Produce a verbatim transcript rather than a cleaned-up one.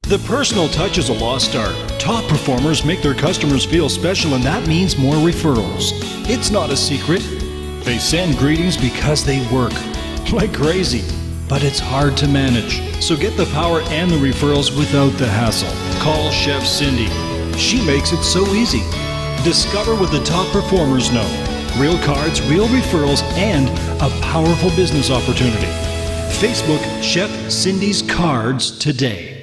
The personal touch is a lost art. Top performers make their customers feel special, and that means more referrals. It's not a secret. They send greetings because they work like crazy, but it's hard to manage. So get the power and the referrals without the hassle. Call Chef Cindy. She makes it so easy. Discover what the top performers know. Real cards, real referrals, and a powerful business opportunity. Facebook Chef Cindy's Cards today.